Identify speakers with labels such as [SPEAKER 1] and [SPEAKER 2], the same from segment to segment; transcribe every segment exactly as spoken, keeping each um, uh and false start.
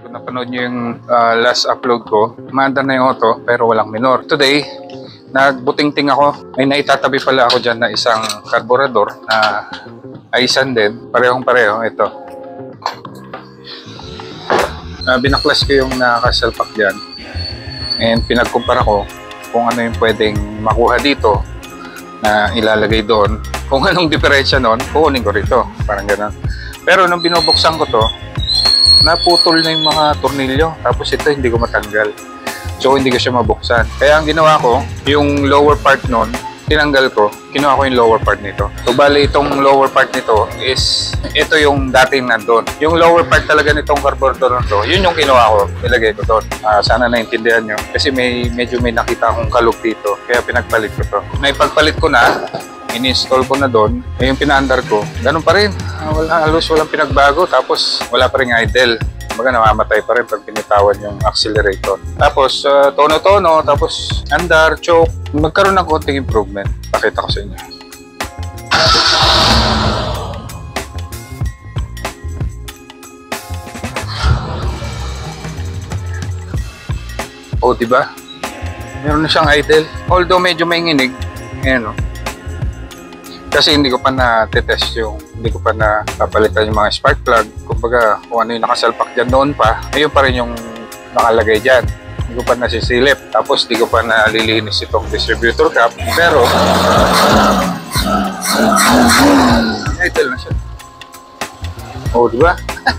[SPEAKER 1] Kung napanood nyo yung uh, last upload ko, maandar na yung auto pero walang minor. Today, nagbuting-ting ako. May naitatabi pala ako dyan na isang carburetor na Aisin din. Parehong pareho. Ito. Uh, binaklas ko yung nakasalpak dyan. And pinagkumpara ko kung ano yung pwedeng makuha dito na ilalagay doon. Kung anong diferensya nun, kukunin ko rito. Parang gano'n. Pero nung binubuksan ko to, naputol na yung mga tornilyo. Tapos ito hindi ko matanggal. So hindi ko siya mabuksan. Kaya ang ginawa ko, yung lower part nun, tinanggal ko. Kinuha ko yung lower part nito. So bali itong lower part nito is, ito yung dating nandun. Yung lower part talaga nitong carburetor nito, yun yung kinuha ko. Ilagay ko doon. Uh, sana naintindihan nyo. Kasi may, medyo may nakita akong kalog dito. Kaya pinagpalit ko to. Naipagpalit ko na. In-install ko na doon, eh, yung pinaandar ko, ganun pa rin. Uh, wala, halos walang pinagbago, tapos wala pa rin idle. Kumbaga namamatay pa rin pag pinitawan yung accelerator. Tapos uh, tono-tono, tapos andar, choke. Magkaroon ng konting improvement. Pakita ko sa inyo. Oh, diba? Meron na siyang idle. Although medyo may nginig. Ayan, no? Kasi hindi ko pa na-test yung, hindi ko pa napapalitan yung mga spark plug. Kumbaga, kung ano yung nakasalpak dyan noon pa, ayun pa rin yung nakalagay dyan. Hindi ko pa nasisilip. Tapos, hindi ko pa nalilinis itong distributor cap. Pero, idle na siya. Oh, diba?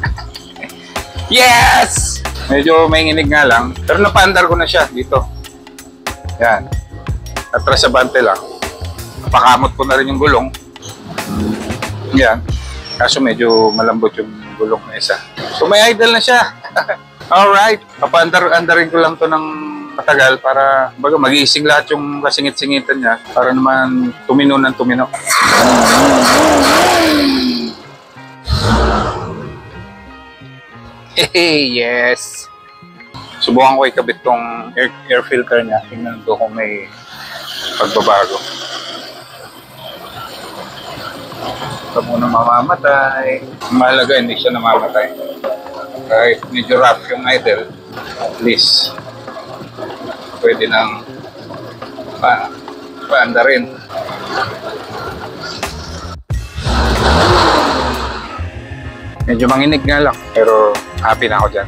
[SPEAKER 1] Yes! Medyo may nginig nga lang. Pero napaandar ko na siya dito. Yan. Atras sa bante lang. Pakamot ko na rin yung gulong. Yan. Kaso medyo malambot yung gulong na isa. So may idle na siya. Alright. Papaandar-andarin ko lang to ng matagal para baga mag-iising lahat yung kasingit-singitan niya para naman tumino ng tumino. Hey, yes. Subukan ko ikabit tong air, air filter niya. Tingnan ko kung may pagbabago. Ito muna mamamatay. Mahalaga, hindi siya namamatay. Kahit medyo rough yung idle, at least pwede nang pa, paanda rin. Medyo manginig nga lang, pero happy na ako dyan.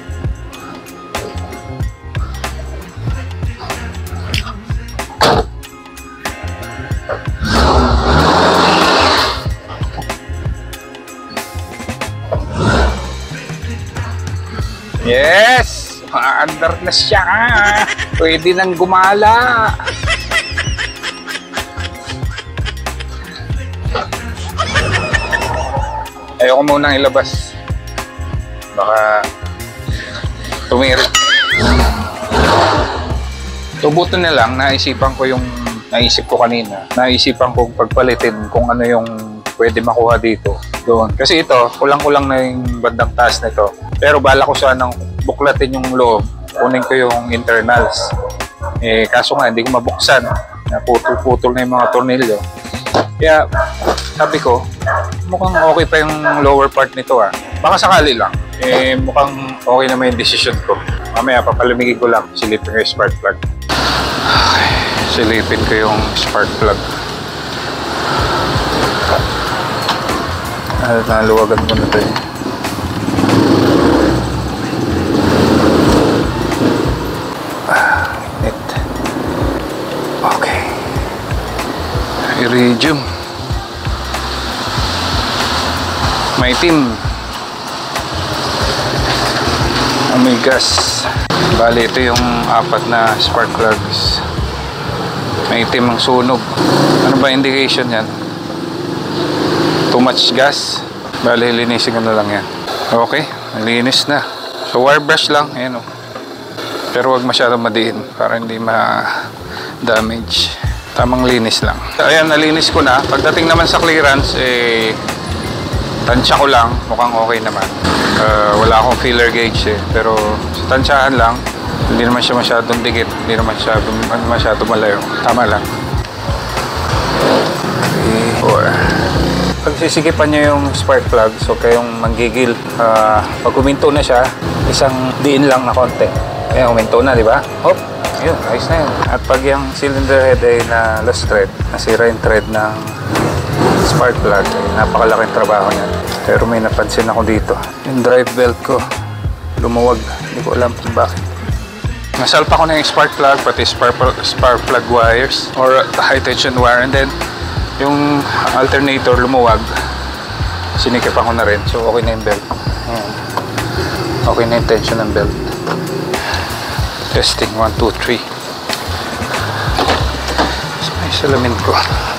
[SPEAKER 1] Yes! Maandar na siya! Pwede nang gumala! Ayoko munang ilabas. Baka tumirik. Tubuto na lang, naisipan ko yung naisip ko kanina. Naisipan kong pagpalitin kung ano yung pwede makuha dito. Doon. Kasi ito, kulang-kulang na yung bandang taas nito. Pero bala ko sanang buklatin yung loob. Kunin ko yung internals. Eh, kaso nga, hindi ko mabuksan. Putol-putol na yung mga tornilyo. Kaya, sabi ko, mukhang okay pa yung lower part nito ah. Baka sakali lang. Eh, mukhang okay naman yung decision ko. Mamaya, papalamigin ko lang. Silipin ko yung spark plug. Ay, silipin ko yung spark plug. Ah, naluwagan ko na ito eh. Ah, init. Okay. Iridium. May itim. Amoy gas. Bali, ito yung apat na spark plugs. May itim ang sunog. Ano ba indication yan? Too much gas. Bali, linisin ko na lang yan. Okay, nalinis na. So, wire brush lang. Ayan o. Pero wag masyadong madiin para hindi ma-damage. Tamang linis lang. Ayan, nalinis ko na. Pagdating naman sa clearance, eh, tansya ko lang. Mukhang okay naman. Uh, wala akong filler gauge eh. Pero sa tansyahan lang, hindi naman siya masyadong dikit. Hindi naman siya masyadong malayo. Tama lang. three, four. Pag sisikipan nyo yung spark plug, so kayong manggigil. Uh, pag huminto na siya, isang diin lang na konti. Ayan, uminto na, di ba? Hop! Ayun, ayos na yun. At pag yung cylinder head ay na lost thread, nasira yung thread ng spark plug, ay napakalaking trabaho niya. Pero may napansin ako dito. Yung drive belt ko, lumuwag. Hindi ko alam kung bakit. Nasalpa ko na yung spark plug, pati spark, spark plug wires or high tension wire, and then yung alternator lumuwag, sinikipan ko na rin, so okay na yung belt. Ayan. Okay na yung tension ng belt. Testing one, two, three. So, may salamin ko.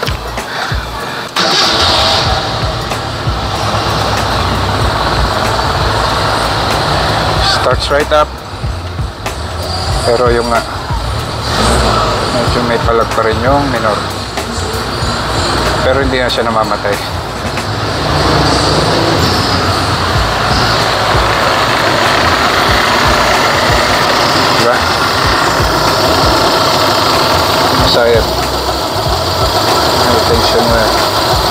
[SPEAKER 1] Starts right up. Pero yung nga, medyo may palag pa rin yung minor. Pero hindi na siya namamatay. Diba? Masayat. May tension mo yan.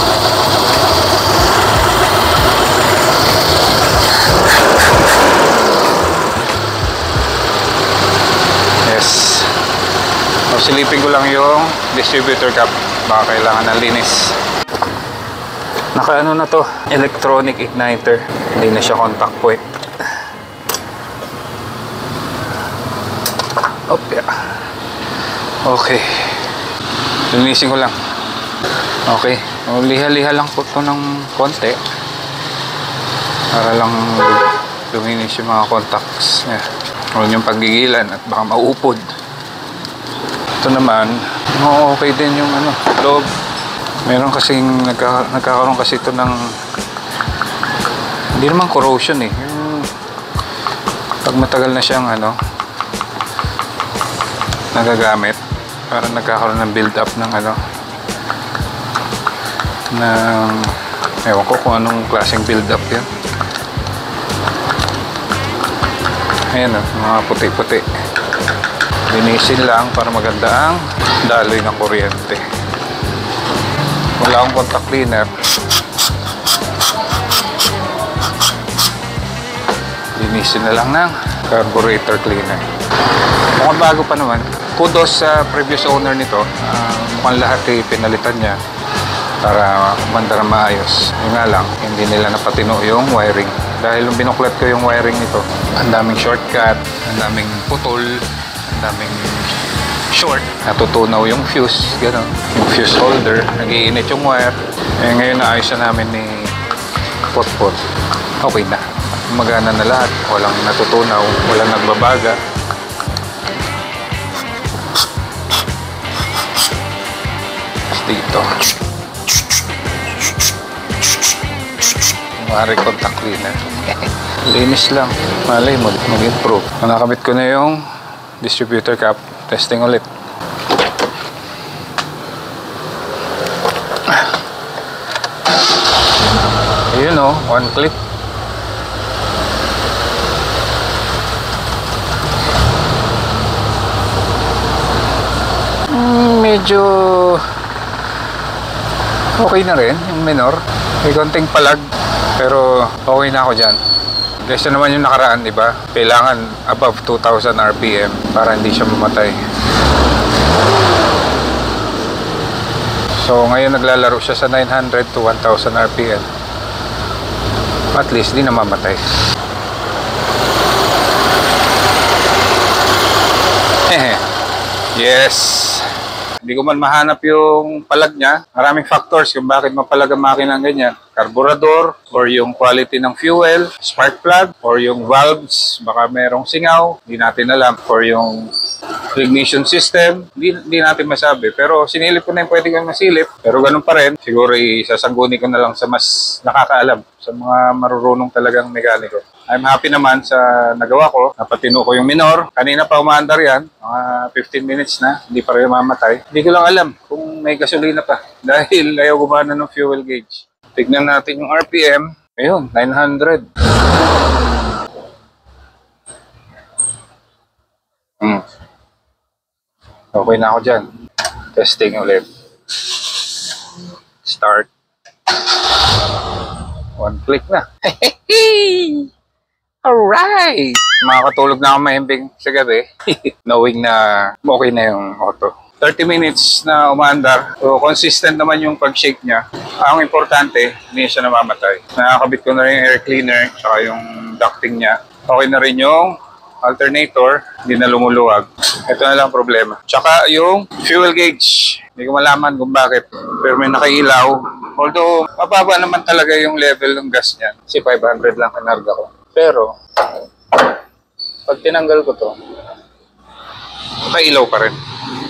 [SPEAKER 1] Yes. So, silipin ko lang yung distributor cap. Baka kailangan ng linis. Naka ano na to, electronic igniter. Hindi na siya contact point. Op, yeah. Okay. Linisin ko lang. Okay. O, liha-liha lang po ito ng konti. Para lang luminis yung mga contacts niya. Huwag yung paggigilan at baka maupod. Ito naman, okay din yung ano, loob. Meron kasing nagka, nagkakaroon kasi ito ng hindi naman corrosion eh. Yung pag matagal na siyang ano nagagamit, parang nagkakaroon ng build up ng ano ng ewan ko kung anong klaseng build up yan. Ayan o, mga puti-puti. Linisin lang para maganda ang daloy ng kuryente. Wala akong contact cleaner. Linisin na lang ng carburetor cleaner. Mukhang bago pa naman. Kudos sa previous owner nito. Uh, mukhang lahat ay pinalitan niya para umanda na maayos. Yun nga lang, hindi nila napatino yung wiring. Dahil nung binuklat ko yung wiring nito, ang daming shortcut, ang daming putol, ang daming short. Natutunaw yung fuse, gano'n. Yung fuse holder, nag-iinit yung wire. Eh ngayon naayos na namin ni Potpot. Okay na. Magana na lahat. Walang natutunaw, walang nagbabaga. Dito. Mari contact cleaner. Linis lang. Malay mo, mag-improve. Nakakabit ko na yung distributor cap. Testing ulit. Ayun o, one click. Hmm, medyo okay na rin yung minor. May konting palag. Pero okay na ako dyan. Kasi naman yung nakaraan, di ba? Kailangan above two thousand R P M para hindi siya mamatay. So ngayon naglalaro siya sa nine hundred to one thousand R P M. At least di na mamatay. Yes. Hindi ko man mahanap yung palag niya. Maraming factors kung bakit mapalag ang makina ng ganyan. Carburador, or yung quality ng fuel, spark plug, or yung valves, baka merong singaw, hindi natin alam. Or yung ignition system, hindi, hindi natin masabi. Pero sinilip ko na yung pwede kong masilip. Pero ganun pa rin, siguro isasangguni ko na lang sa mas nakakaalam, sa mga marurunong talagang mekaniko. I'm happy naman sa nagawa ko. Napatino ko yung minor. Kanina pa umaandar yan. Mga fifteen minutes na. Hindi pa rin mamatay. Hindi ko lang alam kung may gasolina pa. Dahil ayaw gumana ng fuel gauge. Tignan natin yung R P M. Ayun, nine hundred. Hmm. Okay na ako dyan. Testing ulit. Start. One click na. Alright! Makakatulog na ako mahimbing sa gabi, knowing na okay na yung auto. thirty minutes na umaandar. So, consistent naman yung pag-shake niya. Ang importante, hindi siya namamatay. Nakakabit ko na rin yung air cleaner, saka yung ducting niya. Okay na rin yung alternator, hindi na lumuluwag. Ito na lang problema. Tsaka yung fuel gauge. Hindi ko malaman kung bakit, pero may nakailaw. Although, mababa naman talaga yung level ng gas niya. Kasi five hundred lang kinarga ko. Pero, pag tinanggal ko to, nakailaw pa rin.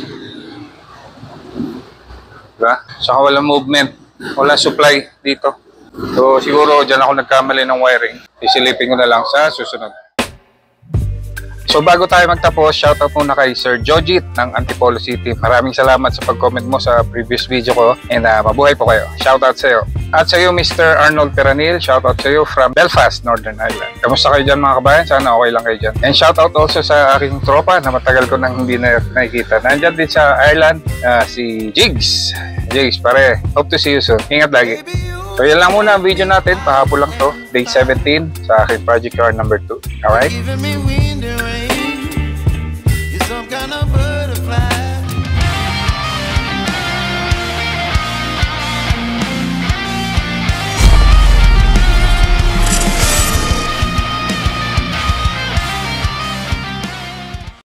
[SPEAKER 1] Diba? Saka walang movement. Wala supply dito. So siguro dyan ako nagkamali ng wiring. Isilipin ko na lang sa susunod. So bago tayo magtapos, shoutout muna kay Sir Jojit ng Antipolo City. Maraming salamat sa pag-comment mo sa previous video ko. And uh, mabuhay po kayo. Shoutout sa iyo. At sa iyo, Mister Arnold Peranil, shoutout sa iyo from Belfast, Northern Ireland. Kamusta kayo dyan mga kabayan? Sana okay lang kayo dyan. And shoutout also sa aking tropa na matagal ko nang hindi na nakikita. Nandyan din sa Ireland, uh, si Jigs. Jigs, pare. Hope to see you soon. Ingat lagi. So yan lang muna ang video natin. Pahapon lang to. Day seventeen sa aking project car number two. Alright?
[SPEAKER 2] Some kind of butterfly.